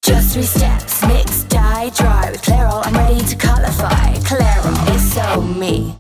Just 3 steps, mix, dye, dry. With Clairol, I'm ready to colorify. Clairol is so me.